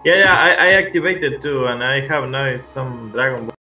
Yeah, I activated too, and I have now some Dragon Ball.